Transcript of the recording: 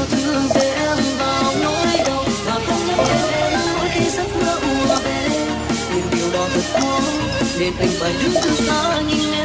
thương về em vào nỗi đau và không nhắc em mỗi khi giấc mơ ùa về. Nhưng điều đó thật khó nên anh phải đứng từ xa nhìn